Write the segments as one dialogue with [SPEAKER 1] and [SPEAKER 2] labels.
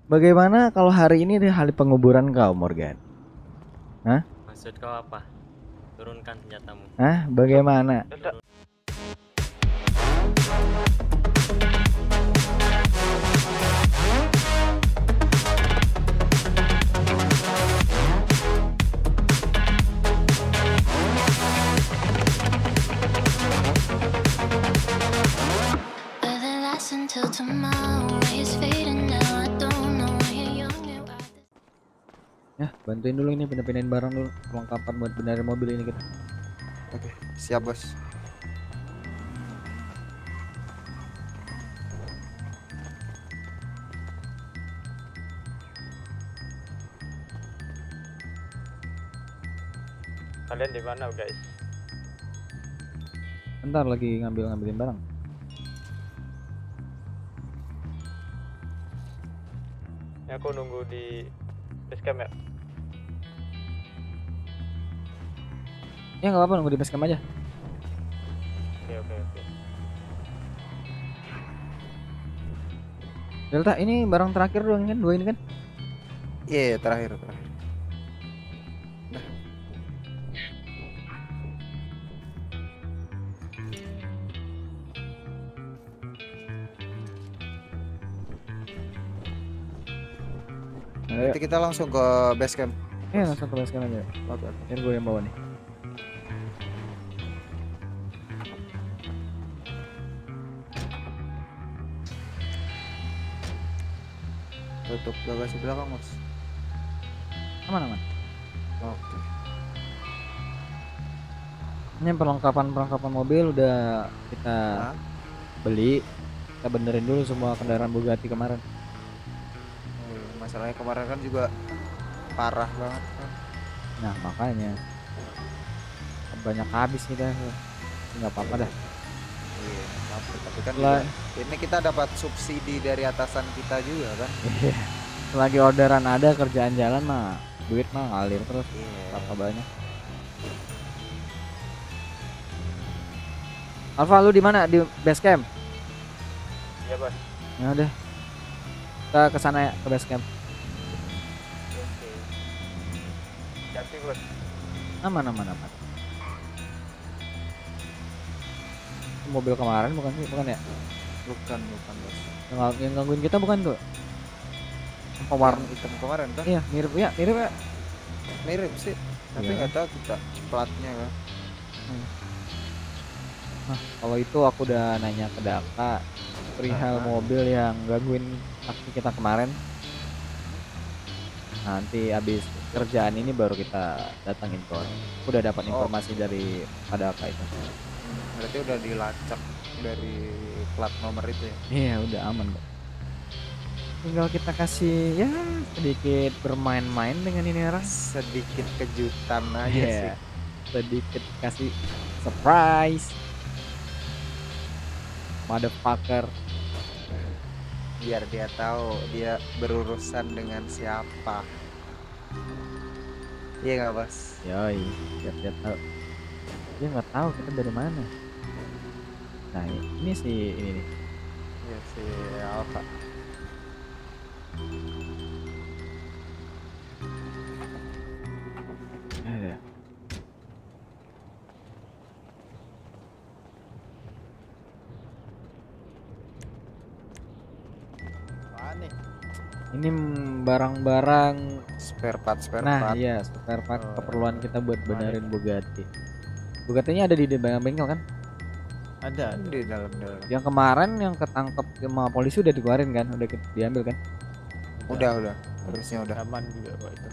[SPEAKER 1] Bagaimana kalau hari ini di hari penguburan kau, Morgan? Hah?
[SPEAKER 2] Maksud kau apa? Turunkan senjatamu.
[SPEAKER 1] Hah? Bagaimana?
[SPEAKER 2] Turun.
[SPEAKER 3] Until tomorrow is fading now. I don't know why you're young and wild.
[SPEAKER 1] Ya, bantuin dulu ini pindah-pindahin barang dulu, perlengkapan buat benerin mobil ini kita.
[SPEAKER 4] Oke, siap bos.
[SPEAKER 2] Kalian di mana, guys?
[SPEAKER 1] Bentar lagi ngambilin barang.
[SPEAKER 2] Ya, aku nunggu di base camp ya.
[SPEAKER 1] Ya nggak apa-apa, nunggu di base camp aja.
[SPEAKER 2] Oke.
[SPEAKER 1] Delta, ini barang terakhir doang kan? Dua ini kan?
[SPEAKER 4] Iya, terakhir.
[SPEAKER 1] Ayo.
[SPEAKER 4] Nanti kita langsung ke base camp.
[SPEAKER 1] Iya, langsung ke base camp aja.
[SPEAKER 4] Oke.
[SPEAKER 1] Biar gue yang bawa nih.
[SPEAKER 4] Tutup bagasi belakang bos.
[SPEAKER 1] Aman.
[SPEAKER 4] Oke.
[SPEAKER 1] Ini perlengkapan mobil udah kita
[SPEAKER 4] Nah,
[SPEAKER 1] beli. Kita benerin dulu semua kendaraan Bugatti kemarin.
[SPEAKER 4] masalahnya kemarin kan juga parah banget kan.
[SPEAKER 1] Nah, makanya banyak habis kita. Nggak apa-apa dah.
[SPEAKER 4] Iya, tapi kan
[SPEAKER 1] Lah.
[SPEAKER 4] juga, ini kita dapat subsidi dari atasan kita juga kan.
[SPEAKER 1] Iya. Selagi orderan ada, kerjaan jalan mah duit mah ngalir terus.
[SPEAKER 4] Iya.
[SPEAKER 1] Apa banyak. Alfa, lu di mana? Di base camp?
[SPEAKER 2] Iya, Bos.
[SPEAKER 1] Ya udah. Kita ke sana ya, ke base camp.
[SPEAKER 2] Oke. Jadi, Bos.
[SPEAKER 1] Aman. Itu mobil kemarin bukan sih? Bukan ya?
[SPEAKER 4] Bukan bos.
[SPEAKER 1] Yang gangguin kita bukan tuh? Pewarna
[SPEAKER 4] Warna hitam kemarin kan?
[SPEAKER 1] Iya, mirip ya.
[SPEAKER 4] Mirip sih. Tapi
[SPEAKER 1] Iya.
[SPEAKER 4] nggak tahu kita platnya kan.
[SPEAKER 1] Nah, kalau itu aku udah nanya ke Daka perihal mobil yang gangguin aksi kita kemarin. Nanti habis kerjaan ini baru kita datangin ke orang. Aku udah dapat informasi dari Pak Daka itu.
[SPEAKER 4] Berarti udah dilacak dari plat nomor itu ya.
[SPEAKER 1] Iya, udah aman kok. Tinggal kita kasih ya sedikit bermain-main dengan ini orang.
[SPEAKER 4] Sedikit kejutan aja
[SPEAKER 1] Iya,
[SPEAKER 4] sih.
[SPEAKER 1] sedikit kasih surprise. Motherfucker.
[SPEAKER 4] Biar dia tahu dia berurusan dengan siapa. Iya nggak bos?
[SPEAKER 1] Yoi, biar dia tahu. Dia nggak tahu kita dari mana. Nah, ini sih ini nih.
[SPEAKER 4] Iya si Alfa.
[SPEAKER 1] Ada.
[SPEAKER 4] Nih?
[SPEAKER 1] Ini barang-barang.
[SPEAKER 4] Spare part.
[SPEAKER 1] Nah, iya, spare part
[SPEAKER 4] Oh,
[SPEAKER 1] keperluan kita buat benerin
[SPEAKER 2] nih.
[SPEAKER 1] Bugatti. Bugattinya ada di bengkel kan?
[SPEAKER 2] Ada.
[SPEAKER 4] di dalam.
[SPEAKER 1] Yang kemarin yang ketangkep sama polisi udah dikeluarin kan? Udah diambil kan?
[SPEAKER 4] Udah. Harusnya udah.
[SPEAKER 2] Aman juga kok itu.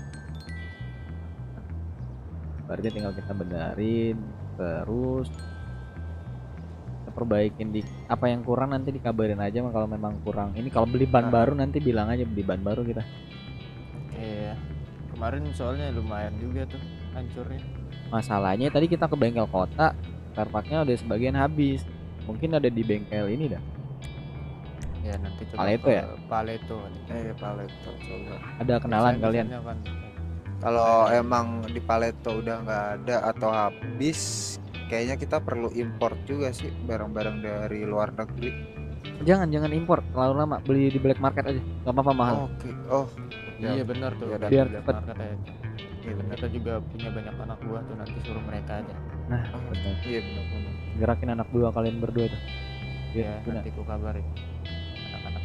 [SPEAKER 1] Berarti tinggal kita benerin, terus kita perbaikin di apa yang kurang nanti dikabarin aja mah kalau memang kurang. Ini kalau beli ban baru nanti bilang aja beli ban baru kita.
[SPEAKER 2] Iya. Kemarin soalnya lumayan juga tuh hancurnya.
[SPEAKER 1] Masalahnya tadi kita ke bengkel kota, spare partnya udah sebagian habis. Mungkin ada di bengkel ini dah.
[SPEAKER 2] Ya nanti coba
[SPEAKER 1] Paleto
[SPEAKER 2] ke
[SPEAKER 1] ya?
[SPEAKER 2] Paleto.
[SPEAKER 4] Paleto coba.
[SPEAKER 1] Ada kenalan kalian?
[SPEAKER 2] Biasanya kan
[SPEAKER 4] Kalau emang di Paleto udah nggak ada atau habis, kayaknya kita perlu import juga sih barang-barang dari luar negeri.
[SPEAKER 1] jangan impor terlalu lama, beli di black market aja, nggak apa-apa mahal.
[SPEAKER 4] Oke. Oh,
[SPEAKER 2] Iya benar tuh.
[SPEAKER 4] Ya udah,
[SPEAKER 1] biar
[SPEAKER 2] Black
[SPEAKER 1] cepet.
[SPEAKER 2] market aja.
[SPEAKER 4] iya benar.
[SPEAKER 2] Kita juga punya banyak anak buah tuh, nanti suruh mereka aja.
[SPEAKER 1] Nah
[SPEAKER 4] Oh,
[SPEAKER 1] bener,
[SPEAKER 4] iya benar.
[SPEAKER 1] gerakin anak buah kalian berdua tuh.
[SPEAKER 2] Ya
[SPEAKER 1] Guna.
[SPEAKER 2] nanti ku kabarin anak-anak.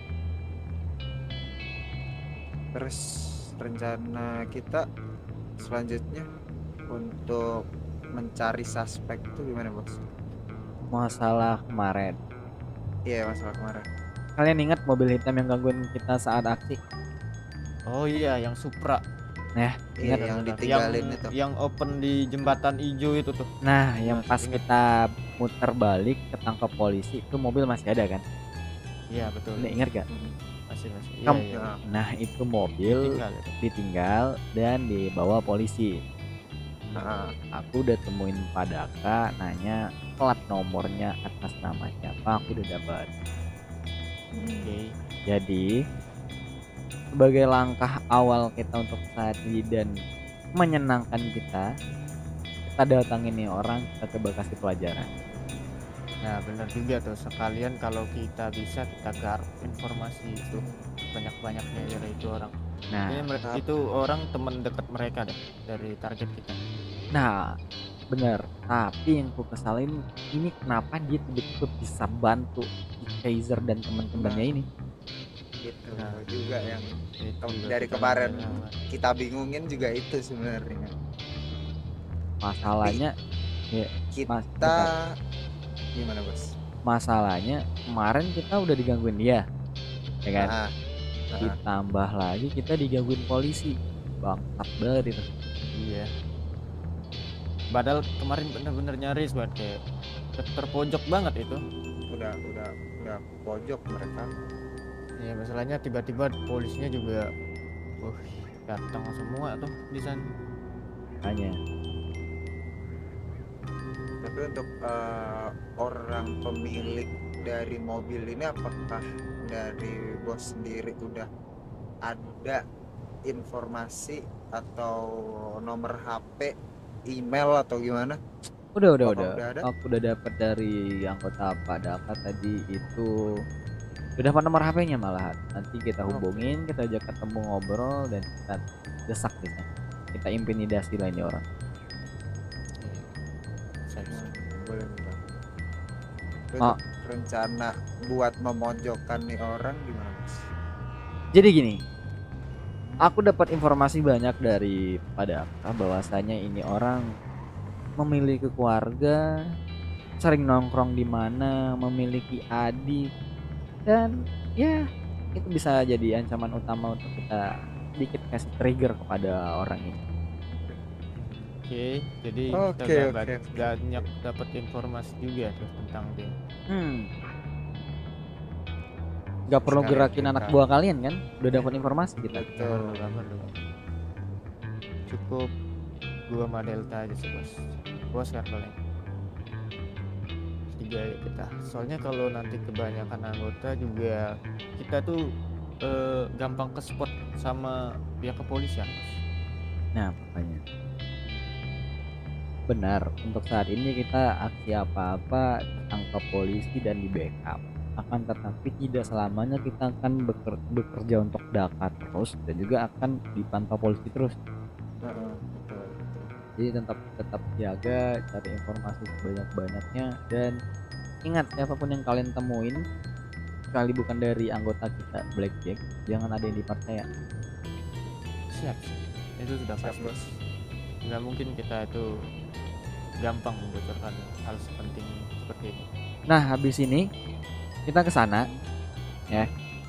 [SPEAKER 4] Terus rencana kita selanjutnya untuk mencari suspek itu gimana, Bos?
[SPEAKER 1] Masalah kemarin,
[SPEAKER 4] Iya, masalah kemarin.
[SPEAKER 1] kalian ingat mobil hitam yang gangguin kita saat aksi?
[SPEAKER 2] Oh iya, yang Supra.
[SPEAKER 4] Iya,
[SPEAKER 1] Ingat,
[SPEAKER 4] yang
[SPEAKER 2] Benar.
[SPEAKER 4] ditinggalin itu.
[SPEAKER 2] Yang open di jembatan hijau itu tuh.
[SPEAKER 1] Nah yang
[SPEAKER 2] Ingat,
[SPEAKER 1] pas
[SPEAKER 2] ingat.
[SPEAKER 1] kita muter balik ketangkap polisi itu mobil masih ada kan?
[SPEAKER 2] Iya betul.
[SPEAKER 1] Ini ingat gak?
[SPEAKER 2] Masih. Iya,
[SPEAKER 1] Kamu-
[SPEAKER 2] iya.
[SPEAKER 4] Nah,
[SPEAKER 1] Nah itu mobil
[SPEAKER 2] Tinggal itu.
[SPEAKER 1] ditinggal dan dibawa polisi.
[SPEAKER 4] nah,
[SPEAKER 1] Aku udah temuin Pak Daka, nanya plat nomornya atas nama siapa, aku udah dapat.
[SPEAKER 2] Oke.
[SPEAKER 1] Jadi sebagai langkah awal kita untuk saat ini dan menyenangkan kita datangin nih orang, kita coba kasih pelajaran.
[SPEAKER 2] Nah benar juga tuh, sekalian kalau kita bisa kita garap informasi itu banyak-banyaknya dari itu orang.
[SPEAKER 1] Nah,
[SPEAKER 2] Kayaknya mereka itu orang teman dekat mereka deh dari target kita.
[SPEAKER 1] nah bener. Tapi yang ku kesalin ini kenapa dia tiba-tiba bisa bantu Kaiser dan teman-temannya ini.
[SPEAKER 4] gitu
[SPEAKER 2] Nah.
[SPEAKER 4] juga yang
[SPEAKER 2] Itu juga
[SPEAKER 4] dari
[SPEAKER 2] kita
[SPEAKER 4] kemarin
[SPEAKER 2] ngelawan.
[SPEAKER 4] kita bingungin juga itu sebenarnya.
[SPEAKER 1] Masalahnya,
[SPEAKER 4] Kita gimana, Bos?
[SPEAKER 1] masalahnya kemarin kita udah digangguin dia, ya kan?
[SPEAKER 4] Nah,
[SPEAKER 1] Ditambah lagi kita digangguin polisi, bangsat banget itu.
[SPEAKER 2] Iya. Padahal kemarin bener-bener nyaris banget, kayak terpojok banget itu.
[SPEAKER 4] udah pojok mereka.
[SPEAKER 2] Ya masalahnya tiba-tiba polisinya juga datang semua tuh di sana.
[SPEAKER 1] Hanya
[SPEAKER 4] Tapi untuk orang pemilik dari mobil ini, apakah dari bos sendiri udah ada informasi atau nomor HP, email atau gimana?
[SPEAKER 1] udah
[SPEAKER 4] Apa udah ada?
[SPEAKER 1] aku udah dapat dari anggota Pak Daka tadi itu, udah dapat nomor HP-nya malahan. Nanti kita hubungin, kita ajak ketemu ngobrol dan kita desak di sana. Kita intimidasi lah ini orang.
[SPEAKER 2] Bisa.
[SPEAKER 4] Boleh. Terus
[SPEAKER 1] Oh.
[SPEAKER 4] rencana buat memojokkan nih orang gimana, Bos?
[SPEAKER 1] Jadi gini, aku dapat informasi banyak dari Pak Daka bahwasanya ini orang memiliki keluarga, sering nongkrong di mana, memiliki adik, dan ya itu bisa jadi ancaman utama untuk kita sedikit kasih trigger kepada orang ini.
[SPEAKER 2] Oke, jadi
[SPEAKER 4] Oke,
[SPEAKER 2] kita udah
[SPEAKER 4] oke.
[SPEAKER 2] banyak dapat informasi juga tuh tentang dia.
[SPEAKER 1] Gak perlu
[SPEAKER 4] Sekalian
[SPEAKER 1] gerakin anak
[SPEAKER 4] kita-
[SPEAKER 1] buah kalian kan, udah dapat informasi kita.
[SPEAKER 4] Betul.
[SPEAKER 2] Nggak perlu. Cukup gua sama Delta aja sih, bos kan paling tiga ya kita. Soalnya kalau nanti kebanyakan anggota juga kita tuh gampang ke spot sama pihak kepolisian, bos.
[SPEAKER 1] Nah makanya benar, untuk saat ini kita aksi apa-apa tangkap polisi dan di backup. Akan tetapi tidak selamanya kita akan bekerja untuk Daka terus dan juga akan dipantau polisi terus.
[SPEAKER 4] Betul.
[SPEAKER 1] Jadi tetap jaga, cari informasi sebanyak-banyaknya, dan ingat siapapun yang kalian temuin sekali bukan dari anggota kita Blackjack, jangan ada yang dipercaya.
[SPEAKER 2] Siap. Itu sudah
[SPEAKER 4] Siap,
[SPEAKER 2] pasti.
[SPEAKER 4] Bos.
[SPEAKER 2] Nggak mungkin kita itu gampang membocorkan hal sepenting seperti ini.
[SPEAKER 1] Nah habis ini kita ke sana ya,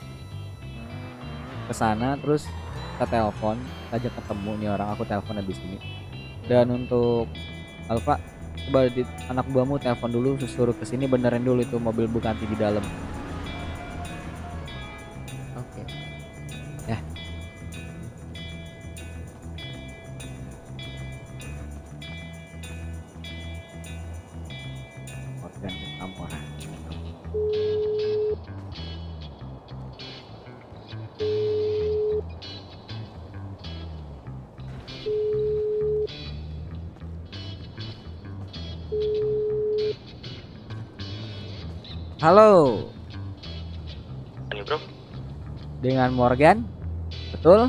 [SPEAKER 1] ke sana terus kita telepon, kita ajak ketemu nih orang, aku telepon habis ini. Dan untuk Alfa, coba anak buahmu telepon dulu, suruh kesini benerin dulu itu mobil Bugatti di dalam.
[SPEAKER 2] Oke.
[SPEAKER 1] Ya. Organ Kamora. Halo. dengan Morgan, betul?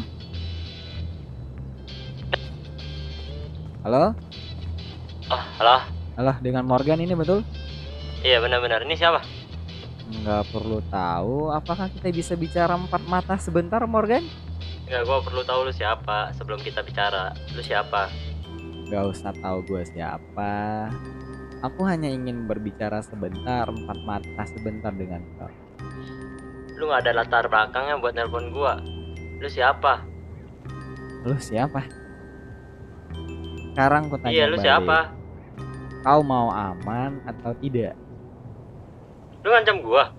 [SPEAKER 1] Halo?
[SPEAKER 5] Oh, halo.
[SPEAKER 1] Halo, dengan Morgan ini betul?
[SPEAKER 5] Iya benar-benar. Ini siapa?
[SPEAKER 1] Nggak perlu tahu. Apakah kita bisa bicara empat mata sebentar, Morgan?
[SPEAKER 5] Enggak, gua perlu tahu lu siapa sebelum kita bicara. Lu siapa?
[SPEAKER 1] Nggak usah tahu gue siapa. Aku hanya ingin berbicara sebentar, empat mata sebentar dengan kau.
[SPEAKER 5] Lu nggak ada latar belakangnya buat nelpon gua. Lu siapa?
[SPEAKER 1] Lu siapa? Sekarang ku tanya
[SPEAKER 5] Iya, lu
[SPEAKER 1] balik.
[SPEAKER 5] siapa?
[SPEAKER 1] Kau mau aman atau tidak?
[SPEAKER 5] Lu ngancam gua?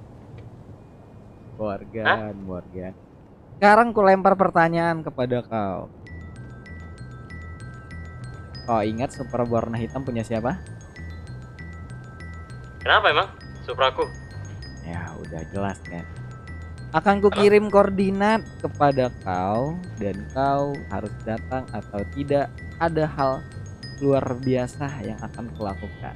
[SPEAKER 1] Morgan, Morgan. Sekarang ku lempar pertanyaan kepada kau. Kau ingat Supra berwarna hitam punya siapa?
[SPEAKER 5] Kenapa emang? Supraku.
[SPEAKER 1] Ya udah jelas kan. Akan ku kirim koordinat kepada kau dan kau harus datang atau tidak. Ada hal luar biasa yang akan kulakukan.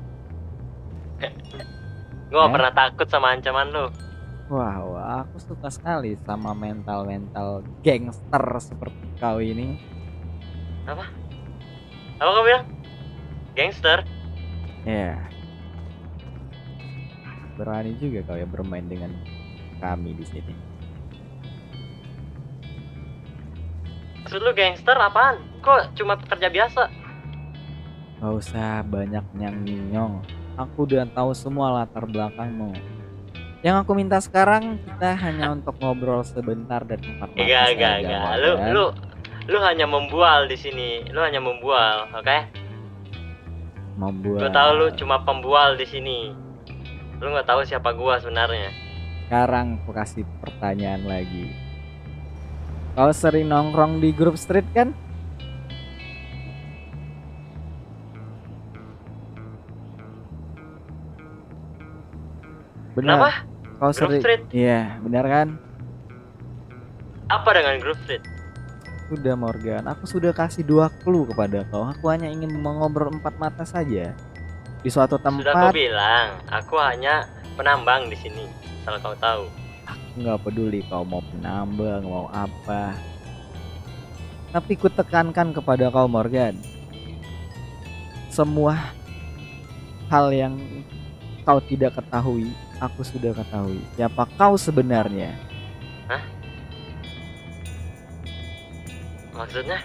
[SPEAKER 5] Gua nggak
[SPEAKER 1] Ya.
[SPEAKER 5] pernah takut sama ancaman lu.
[SPEAKER 1] Wah, aku suka sekali sama mental-mental gangster seperti kau ini.
[SPEAKER 5] Apa kau bilang? Gangster?
[SPEAKER 1] Ya. Berani juga kau ya bermain dengan kami di sini.
[SPEAKER 5] Maksud lu gangster apaan? Kok cuma pekerja biasa?
[SPEAKER 1] Gak usah banyak nyang-nyong. Aku udah tahu semua latar belakangmu. Yang aku minta sekarang kita hanya untuk ngobrol sebentar dan empat mata
[SPEAKER 5] Enggak.
[SPEAKER 1] saja, Morgan.
[SPEAKER 5] Lu hanya membual di sini. Lu hanya membual, oke?
[SPEAKER 1] Membuat.
[SPEAKER 5] Gua tahu lu cuma pembual di sini. Lu nggak tahu siapa gua sebenarnya.
[SPEAKER 1] Sekarang aku kasih pertanyaan lagi. Kau sering nongkrong di grup street kan? Benar.
[SPEAKER 5] Kenapa?
[SPEAKER 1] Kau
[SPEAKER 5] Grup
[SPEAKER 1] sering.
[SPEAKER 5] street?
[SPEAKER 1] Iya, benar kan?
[SPEAKER 5] Apa dengan grup street?
[SPEAKER 1] Sudah Morgan, aku sudah kasih 2 clue kepada kau. Aku hanya ingin mengobrol empat mata saja di suatu
[SPEAKER 5] Sudah kau
[SPEAKER 1] tempat.
[SPEAKER 5] bilang, aku hanya penambang di sini. Asal kau tahu.
[SPEAKER 1] Nggak peduli kau mau penambang mau apa, tapi ku tekankan kepada kau Morgan, semua hal yang kau tidak ketahui aku sudah ketahui. Siapa kau sebenarnya?
[SPEAKER 5] Maksudnya?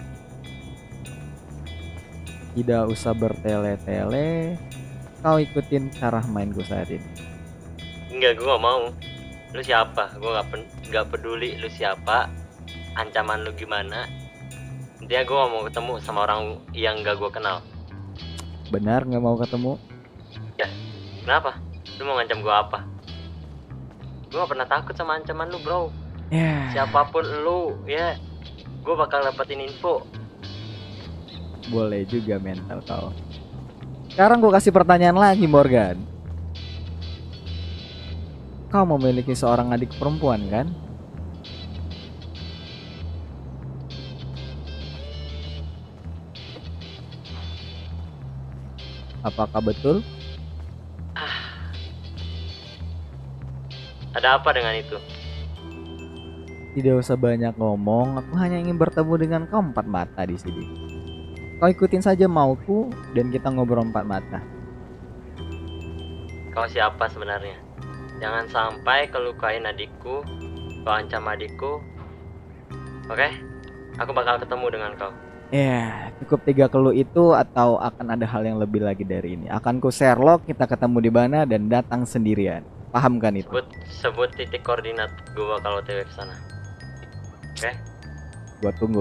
[SPEAKER 1] Tidak usah bertele-tele, kau ikutin cara mainku saat ini.
[SPEAKER 5] Enggak, gue gak mau. Lu siapa? Gue gak peduli lu siapa. Ancaman lu gimana. Intinya gue gak mau ketemu sama orang yang gak gue kenal.
[SPEAKER 1] Benar nggak mau ketemu?
[SPEAKER 5] Kenapa? Lu mau ngancam gue apa? Gue gak pernah takut sama ancaman lu, bro.
[SPEAKER 1] Ya,
[SPEAKER 5] Siapapun lu, ya gue bakal dapetin info.
[SPEAKER 1] boleh juga mental kau. Sekarang gue kasih pertanyaan lagi Morgan. Kau memiliki seorang adik perempuan kan? Apakah betul?
[SPEAKER 5] Ada apa dengan itu?
[SPEAKER 1] Tidak usah banyak ngomong, aku hanya ingin bertemu dengan kau empat mata di sini. Kau ikutin saja mauku dan kita ngobrol empat mata.
[SPEAKER 5] Kau siapa sebenarnya? Jangan sampai kelukain adikku, kau ancam adikku. Oke? Aku bakal ketemu dengan kau.
[SPEAKER 1] Ya, cukup 3 clue itu atau akan ada hal yang lebih lagi dari ini? Akan ku Sherlock, kita ketemu di mana dan datang sendirian. Paham kan itu?
[SPEAKER 5] Sebut titik koordinat gua kalau OTW ke sana. Oke?
[SPEAKER 1] Gua tunggu.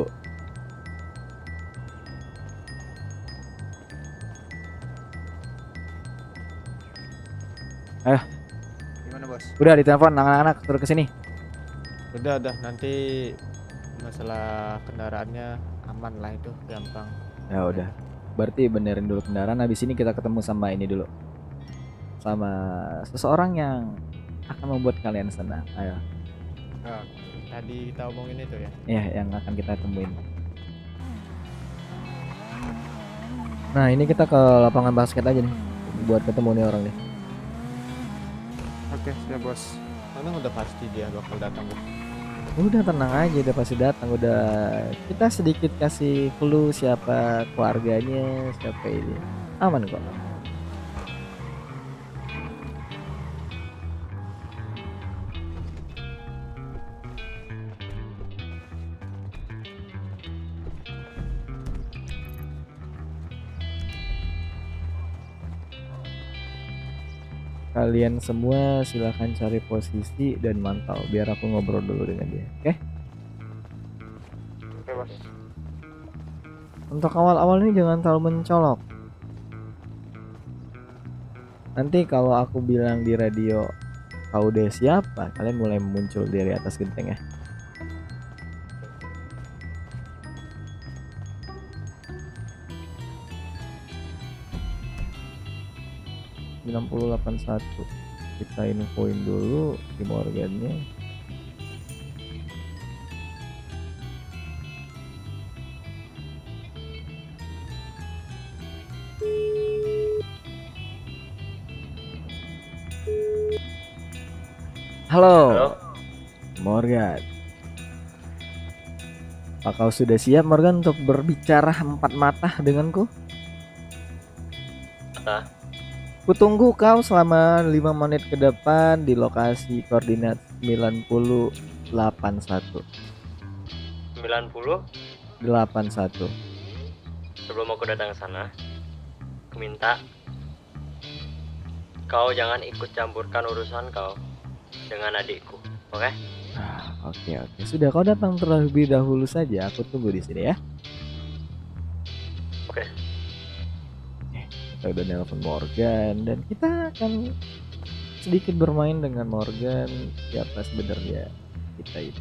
[SPEAKER 2] Gimana bos?
[SPEAKER 1] Udah ditelepon anak-anak suruh kesini.
[SPEAKER 2] Udah nanti masalah kendaraannya aman lah, itu gampang.
[SPEAKER 1] Ya udah. Berarti benerin dulu kendaraan. Habis ini kita ketemu sama ini dulu. Sama seseorang yang akan membuat kalian senang. Ayo.
[SPEAKER 2] Oh, tadi kita omongin itu ya.
[SPEAKER 1] Ya, yang akan kita temuin. Nah, ini kita ke lapangan basket aja nih buat ketemu nih orang nih.
[SPEAKER 2] Oke, siap bos. Memang udah pasti dia bakal datang, Bro.
[SPEAKER 1] Udah tenang aja, udah pasti datang. Udah kita sedikit kasih clue siapa keluarganya, siapa ini. Aman kok. Kalian semua silahkan cari posisi dan mantau biar aku ngobrol dulu dengan dia. Oke?
[SPEAKER 4] Oke bos.
[SPEAKER 1] Untuk awal-awal ini jangan terlalu mencolok. Nanti kalau aku bilang di radio kau udah siapa, kalian mulai muncul dari atas genteng ya. ...9081 kita infoin dulu di Morgannya. Halo,
[SPEAKER 5] Halo?
[SPEAKER 1] Morgan. Apa kau sudah siap Morgan untuk berbicara empat mata denganku?
[SPEAKER 5] Apa?
[SPEAKER 1] Kutunggu kau selama 5 menit ke depan di lokasi koordinat 9081.
[SPEAKER 5] 90
[SPEAKER 1] 81.
[SPEAKER 5] sebelum aku datang ke sana, aku minta kau jangan ikut campurkan urusan kau dengan adikku, oke?
[SPEAKER 1] Oke. Sudah kau datang terlebih dahulu saja. Aku tunggu di sini ya.
[SPEAKER 5] Oke.
[SPEAKER 1] Kita udah nelpon Morgan dan kita akan sedikit bermain dengan Morgan siapa sebenarnya kita itu.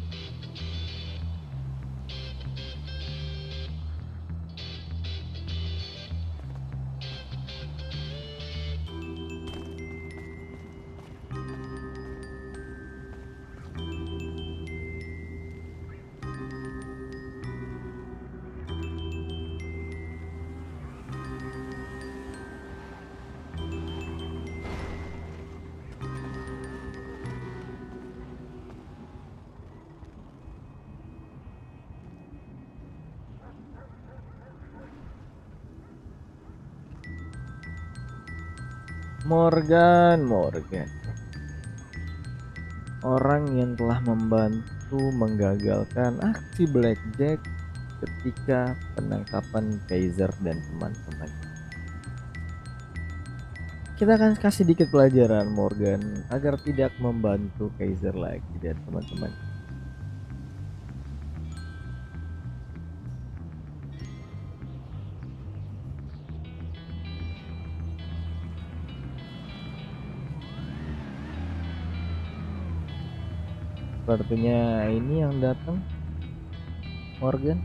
[SPEAKER 1] Morgan. Orang yang telah membantu menggagalkan aksi Blackjack ketika penangkapan Kaiser dan teman-teman. Kita akan kasih dikit pelajaran Morgan agar tidak membantu Kaiser lagi dan teman-teman. Sepertinya ini yang datang Morgan.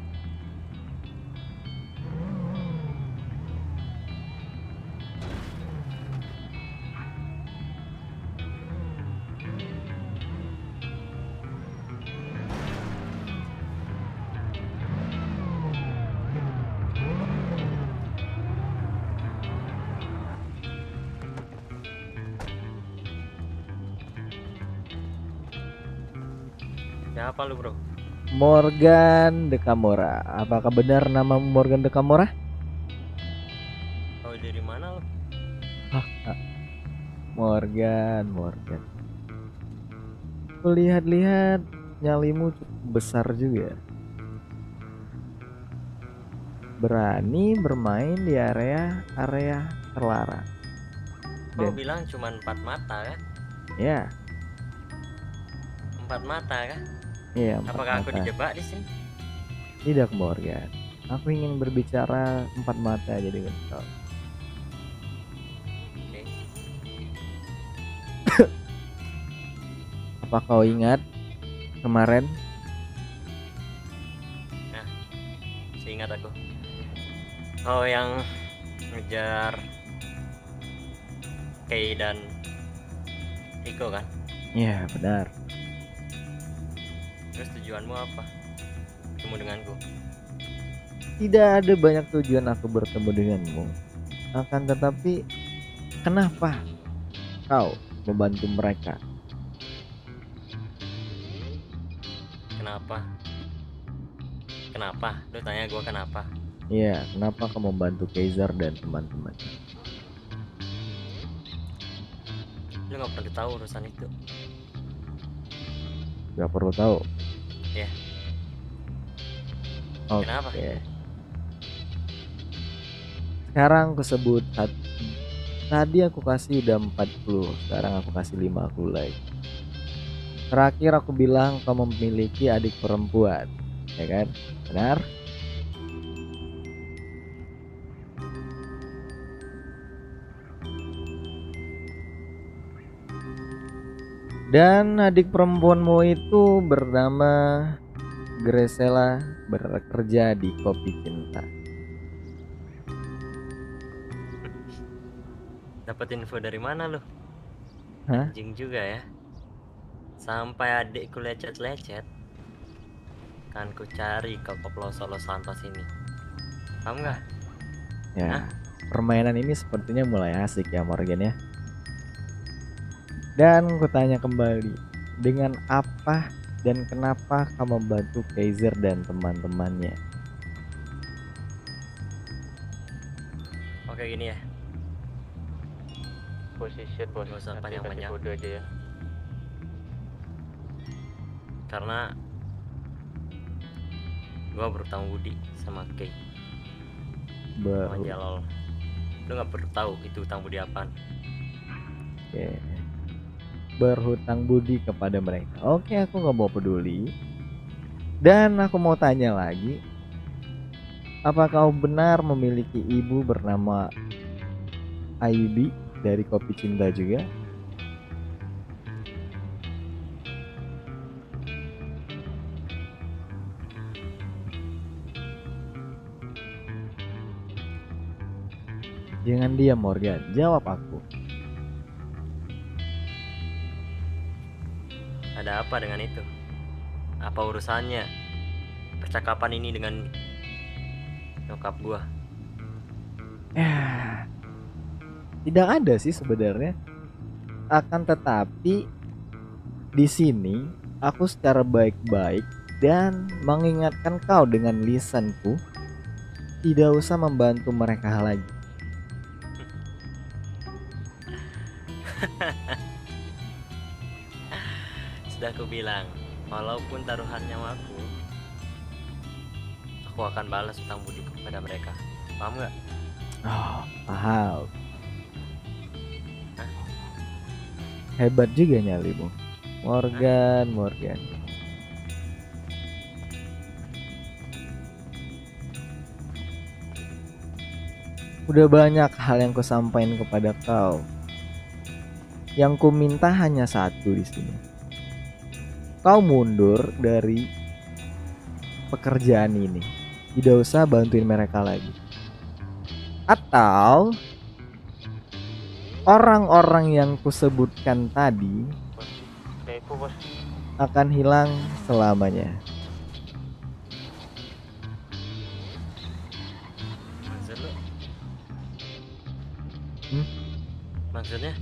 [SPEAKER 5] Siapa lu, bro?
[SPEAKER 1] Morgan de Camora. Apakah benar nama Morgan de Camora?
[SPEAKER 5] Kau dari mana lu?
[SPEAKER 1] Morgan. Lihat-lihat nyalimu cukup besar juga. Berani bermain di area terlarang.
[SPEAKER 5] Kau
[SPEAKER 1] Dan
[SPEAKER 5] bilang cuma 4 mata kan?
[SPEAKER 1] ya,
[SPEAKER 5] 4 mata kan?
[SPEAKER 1] iya. empat
[SPEAKER 5] Apakah aku
[SPEAKER 1] mata.
[SPEAKER 5] dijebak di sini?
[SPEAKER 1] Tidak Morgan. Aku ingin berbicara 4 mata aja dengan kau.
[SPEAKER 5] Oke.
[SPEAKER 1] Apa kau ingat kemarin?
[SPEAKER 5] Seingat aku. Oh, yang ngejar Kay dan Iko kan?
[SPEAKER 1] Ya benar.
[SPEAKER 5] Terus tujuanmu apa? Ketemu denganku?
[SPEAKER 1] Tidak ada banyak tujuan aku bertemu denganmu. Akan tetapi, kenapa kau membantu mereka?
[SPEAKER 5] Kenapa? Kenapa? Lu tanya gua kenapa?
[SPEAKER 1] Iya, kenapa kamu membantu Kaiser dan teman-teman?
[SPEAKER 5] Lu nggak perlu tahu urusan itu.
[SPEAKER 1] Gak perlu tahu.
[SPEAKER 5] Iya.
[SPEAKER 1] Oke.
[SPEAKER 5] Kenapa?
[SPEAKER 1] Sekarang aku sebut tadi aku kasih udah 40, sekarang aku kasih 50 lagi. Terakhir aku bilang kamu memiliki adik perempuan, ya kan? Benar? Dan adik perempuanmu itu bernama Gresela, bekerja di Kopi Cinta.
[SPEAKER 5] Dapat info dari mana lu?
[SPEAKER 1] Hah?
[SPEAKER 5] Anjing juga ya. Sampai adikku lecet-lecet. Kan ku cari ke Koploso Los Santos ini. Paham nggak?
[SPEAKER 1] Ya, permainan ini sepertinya mulai asik ya Morgan ya. Dan kutanya kembali, dengan apa dan kenapa kamu membantu Kaiser dan teman-temannya?
[SPEAKER 5] Oke gini ya.
[SPEAKER 4] Position bos.
[SPEAKER 5] Gak usah
[SPEAKER 4] Nanti
[SPEAKER 5] panjang-panjang.
[SPEAKER 4] kasih kode aja ya.
[SPEAKER 5] Karena gua berutang budi sama Kay, sama Jalol. Lu nggak perlu tahu itu utang budi apaan.
[SPEAKER 1] Oke. Berhutang budi kepada mereka. Oke, aku nggak mau peduli. Dan aku mau tanya lagi, apa kau benar memiliki ibu bernama Ayubi dari Kopi Cinta juga? Jangan diam Morgan, jawab aku.
[SPEAKER 5] Ada apa dengan itu? Apa urusannya percakapan ini dengan nyokap gua?
[SPEAKER 1] Tidak ada sih sebenarnya. Akan tetapi di sini aku secara baik-baik dan mengingatkan kau dengan lisanku, tidak usah membantu mereka lagi.
[SPEAKER 5] Sudah aku bilang, walaupun taruhan nyawaku, aku akan balas utang budiku kepada mereka. Paham nggak?
[SPEAKER 1] Oh, paham. Hebat juga nyalimu, Morgan. Udah banyak hal yang kusampaikan kepada kau. Yang ku minta hanya satu di sini. Kau mundur dari pekerjaan ini. Tidak usah bantuin mereka lagi. Atau orang-orang yang kusebutkan tadi
[SPEAKER 4] Kepo bos.
[SPEAKER 1] akan hilang selamanya.
[SPEAKER 5] Maksud lu? Maksudnya?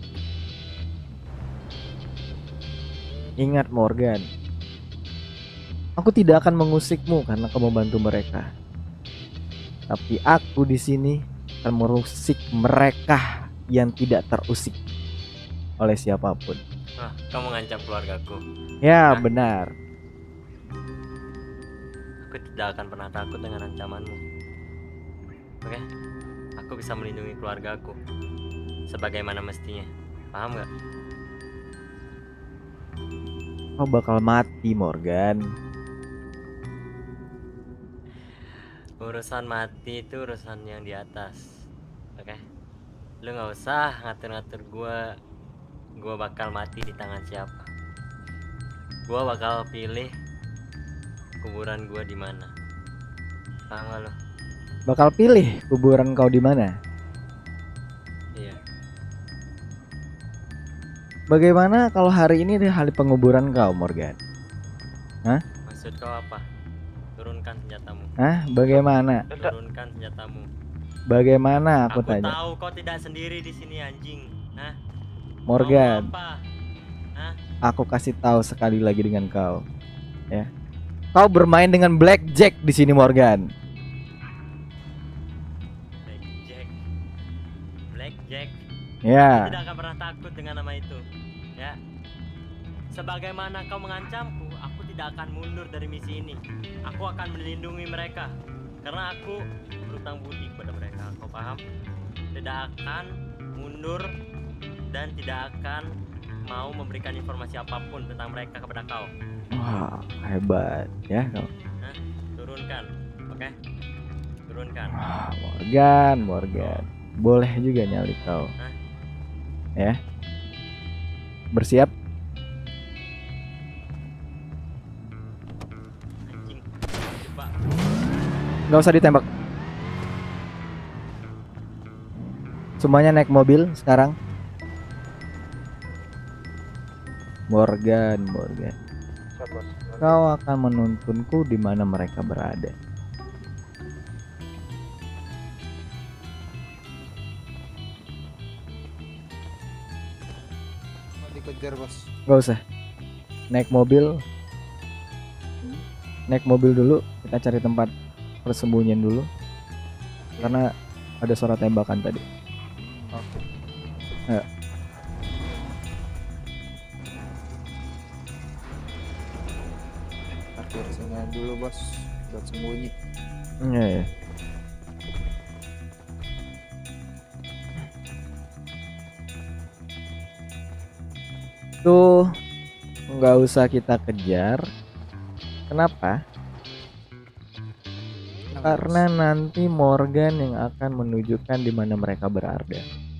[SPEAKER 1] Ingat Morgan, aku tidak akan mengusikmu karena kau membantu mereka. Tapi aku di sini akan merusik mereka yang tidak terusik oleh siapapun.
[SPEAKER 5] Ah, kamu ngancam keluargaku.
[SPEAKER 1] Ya,
[SPEAKER 5] Hah?
[SPEAKER 1] benar.
[SPEAKER 5] Aku tidak akan pernah takut dengan ancamanmu. Oke? Aku bisa melindungi keluargaku sebagaimana mestinya. Paham nggak?
[SPEAKER 1] Kau bakal mati Morgan.
[SPEAKER 5] Urusan mati itu urusan yang di atas. Oke? Lu nggak usah ngatur-ngatur gua bakal mati di tangan siapa. Gua bakal pilih kuburan gua di mana. Paham gak lo?
[SPEAKER 1] Bakal pilih kuburan kau di mana?
[SPEAKER 5] Iya.
[SPEAKER 1] Bagaimana kalau hari ini adalah hari penguburan kau Morgan?
[SPEAKER 5] Maksud kau apa? Turunkan senjatamu.
[SPEAKER 1] Hah? Bagaimana?
[SPEAKER 5] Turunkan senjatamu.
[SPEAKER 1] Bagaimana aku
[SPEAKER 5] Aku
[SPEAKER 1] tanya?
[SPEAKER 5] tahu kau tidak sendiri di sini anjing. Hah?
[SPEAKER 1] Morgan,
[SPEAKER 5] Kau mau apa? Hah?
[SPEAKER 1] aku kasih tahu sekali lagi dengan kau. Ya. Kau bermain dengan blackjack di sini, Morgan.
[SPEAKER 5] Blackjack. Blackjack.
[SPEAKER 1] Ya.
[SPEAKER 5] Tidak akan pernah takut dengan nama itu. Ya. Sebagaimana kau mengancamku, aku tidak akan mundur dari misi ini. Aku akan melindungi mereka karena aku berutang budi kepada mereka. Kau paham? Tidak akan mundur dan tidak akan mau memberikan informasi apapun tentang mereka kepada kau.
[SPEAKER 1] Wah, hebat ya kau.
[SPEAKER 5] Turunkan, oke? Turunkan.
[SPEAKER 1] Wah, Morgan. Boleh juga nyali kau.
[SPEAKER 5] Hah?
[SPEAKER 1] Ya. Bersiap.
[SPEAKER 5] Anjing. Coba.
[SPEAKER 1] Nggak usah ditembak. Semuanya naik mobil sekarang. Morgan.
[SPEAKER 4] Siap, bos.
[SPEAKER 1] Kau akan menuntunku di mana mereka berada.
[SPEAKER 4] Mau dikejar, bos.
[SPEAKER 1] Nggak usah. Naik mobil. Naik mobil dulu. Kita cari tempat persembunyian dulu. Karena ada suara tembakan tadi.
[SPEAKER 4] Oke.
[SPEAKER 1] Ayo.
[SPEAKER 4] Parkir sini dulu, bos, buat sembunyi.
[SPEAKER 1] Iya ya. Tuh nggak usah kita kejar. Kenapa? Karena nanti Morgan yang akan menunjukkan di mana mereka berada.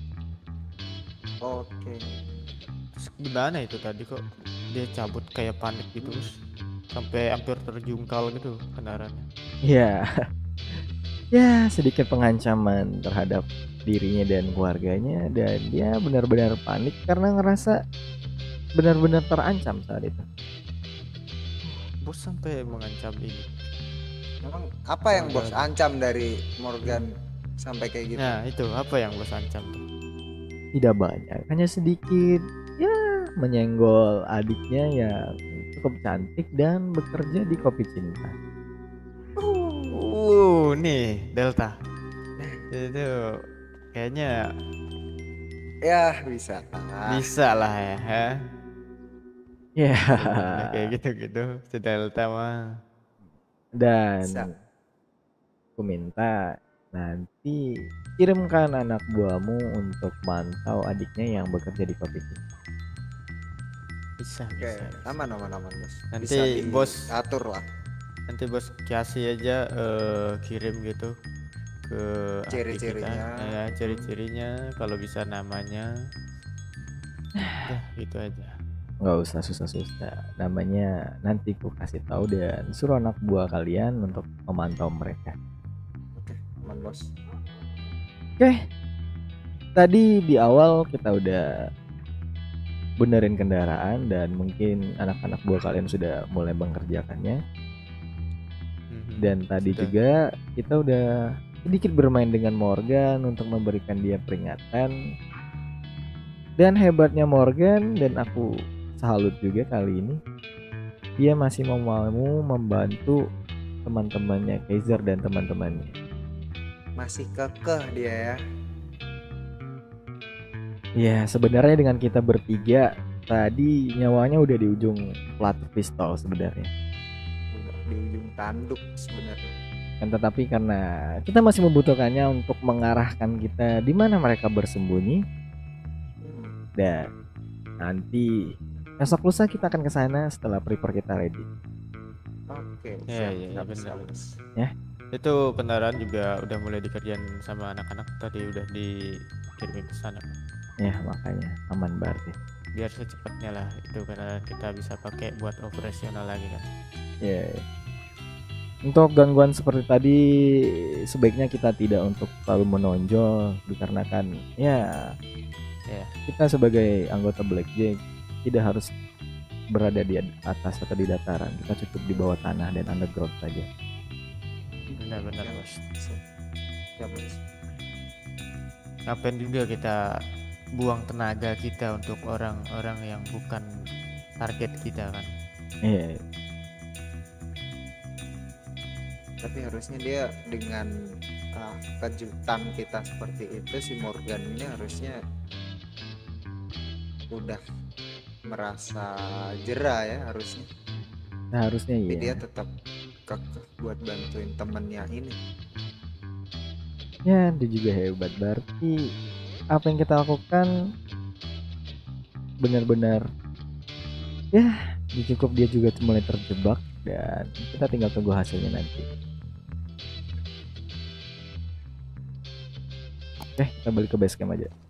[SPEAKER 4] Oke.
[SPEAKER 2] Terus gimana itu tadi kok dia cabut kayak panik gitu Bos? Sampai hampir terjungkal gitu kendaraannya.
[SPEAKER 1] Ya, ya sedikit pengancaman terhadap dirinya dan keluarganya, dan dia benar-benar panik karena ngerasa benar-benar terancam saat itu.
[SPEAKER 2] Bos sampai mengancam ini.
[SPEAKER 4] Emang apa yang bos ancam dari Morgan sampai kayak gitu?
[SPEAKER 2] Nah itu apa yang bos ancam tuh?
[SPEAKER 1] Tidak banyak, hanya sedikit, ya menyenggol adiknya yang cukup cantik dan bekerja di Kopi Cinta.
[SPEAKER 2] Nih Delta. Itu kayaknya
[SPEAKER 4] Ya bisa.
[SPEAKER 2] bisa lah ya. Ha?
[SPEAKER 1] Ya,
[SPEAKER 2] Udah kayak gitu-gitu si Delta mah.
[SPEAKER 1] dan
[SPEAKER 4] Bisa.
[SPEAKER 1] aku minta nanti kirimkan anak buahmu untuk mantau adiknya yang bekerja di Kopi Cinta.
[SPEAKER 2] Bisa
[SPEAKER 4] Oke,
[SPEAKER 2] bisa.
[SPEAKER 4] aman bos.
[SPEAKER 2] Nanti
[SPEAKER 4] Bisa
[SPEAKER 2] bos-
[SPEAKER 4] atur lah.
[SPEAKER 2] Nanti bos kasih aja kirim gitu ke adik
[SPEAKER 4] Ciri-cirinya.
[SPEAKER 2] kita. Ya, ciri-cirinya kalau bisa namanya. Udah gitu aja.
[SPEAKER 1] Nggak usah susah-susah, namanya nanti ku kasih tahu dan suruh anak buah kalian untuk memantau mereka.
[SPEAKER 4] Oke, aman bos.
[SPEAKER 1] Oke, tadi di awal kita udah benerin kendaraan dan mungkin anak-anak buah kalian sudah mulai mengerjakannya.
[SPEAKER 2] Mhm.
[SPEAKER 1] Dan tadi
[SPEAKER 2] Sudah.
[SPEAKER 1] juga kita udah sedikit bermain dengan Morgan untuk memberikan dia peringatan. Dan hebatnya Morgan, dan aku salut juga kali ini, dia masih mau membantu teman-temannya Kaiser dan teman-temannya.
[SPEAKER 4] Masih kekeh dia ya.
[SPEAKER 1] Ya sebenarnya dengan kita bertiga tadi nyawanya udah di ujung plat pistol sebenarnya.
[SPEAKER 4] Udah di ujung tanduk sebenarnya.
[SPEAKER 1] Kan tetapi karena kita masih membutuhkannya untuk mengarahkan kita di mana mereka bersembunyi, dan nanti esok lusa kita akan ke sana setelah prepare kita ready.
[SPEAKER 4] Oke,
[SPEAKER 2] Iya,
[SPEAKER 4] siap,
[SPEAKER 2] iya,
[SPEAKER 4] siap,
[SPEAKER 2] benar,
[SPEAKER 4] siap,
[SPEAKER 2] benar.
[SPEAKER 4] bos.
[SPEAKER 2] Itu kendaraan juga udah mulai dikerjain sama anak-anak tadi udah dikirimin ke sana.
[SPEAKER 1] Ya makanya aman berarti.
[SPEAKER 2] Biar secepatnya lah itu kendaraan kita bisa pakai buat operasional lagi kan.
[SPEAKER 1] Ya. Untuk gangguan seperti tadi sebaiknya kita tidak untuk terlalu menonjol dikarenakan ya kita sebagai anggota Blackjack tidak harus berada di atas atau di dataran, kita cukup di bawah tanah dan underground saja.
[SPEAKER 2] Benar-benar
[SPEAKER 4] Siap,
[SPEAKER 2] bos.
[SPEAKER 4] siap, bos.
[SPEAKER 2] Ngapain juga kita buang tenaga kita untuk orang-orang yang bukan target kita kan.
[SPEAKER 1] Iya.
[SPEAKER 4] Tapi harusnya dia dengan kejutan kita seperti itu, si Morgan ini harusnya udah merasa jera ya harusnya.
[SPEAKER 1] Nah, harusnya
[SPEAKER 4] Tapi dia
[SPEAKER 1] iya.
[SPEAKER 4] tetap kekeh buat bantuin temennya ini.
[SPEAKER 1] Ya, dia juga hebat. Berarti apa yang kita lakukan benar-benar ya cukup, dia juga mulai terjebak dan kita tinggal tunggu hasilnya nanti. Oke, kita balik ke base camp aja.